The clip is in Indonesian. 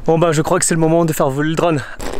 Bon bah je crois que c'est le moment de faire voler le drone.